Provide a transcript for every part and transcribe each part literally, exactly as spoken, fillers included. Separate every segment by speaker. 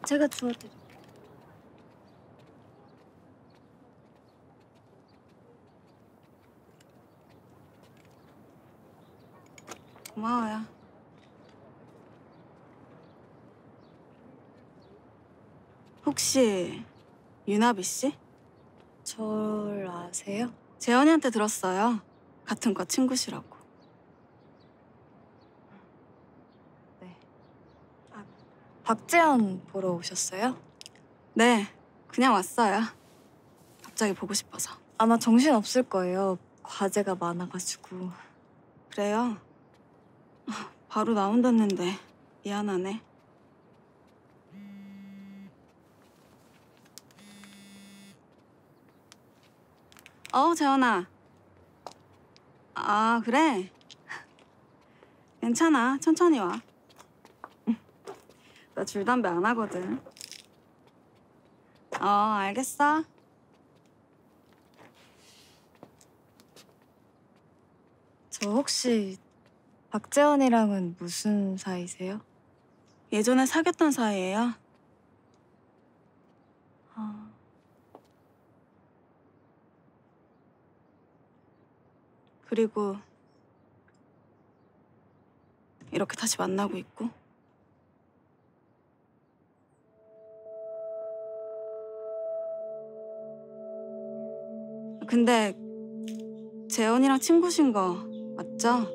Speaker 1: 제가 주워드릴게요.
Speaker 2: 고마워요. 혹시 유나비 씨?
Speaker 1: 절 아세요?
Speaker 2: 재현이한테 들었어요. 같은 과 친구시라고.
Speaker 1: 네. 아, 박재현 보러 오셨어요?
Speaker 2: 네, 그냥 왔어요. 갑자기 보고 싶어서.
Speaker 1: 아마 정신 없을 거예요. 과제가 많아가지고.
Speaker 2: 그래요? 아, 바로 나온다는데 미안하네. 어, 재현아. 아, 그래? 괜찮아. 천천히 와. 나 줄 담배 안 하거든. 어, 알겠어.
Speaker 1: 저 혹시 박재현이랑은 무슨 사이세요?
Speaker 2: 예전에 사귀었던 사이예요.
Speaker 1: 아...
Speaker 2: 그리고 이렇게 다시 만나고 있고. 근데 재현이랑 친구신 거 맞죠?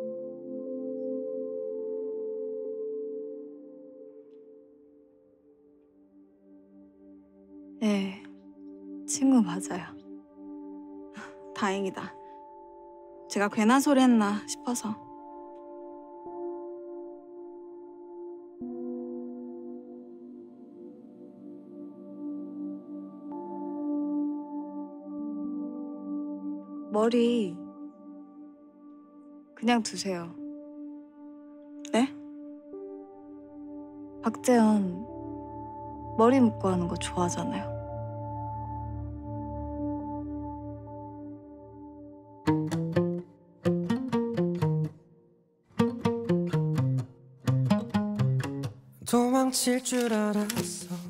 Speaker 1: 네, 친구 맞아요.
Speaker 2: 다행이다. 제가 괜한 소리 했나 싶어서.
Speaker 1: 머리 그냥 두세요.
Speaker 2: 네?
Speaker 1: 박재현 머리 묶고 하는 거 좋아하잖아요.
Speaker 3: 도망칠 줄 알았어.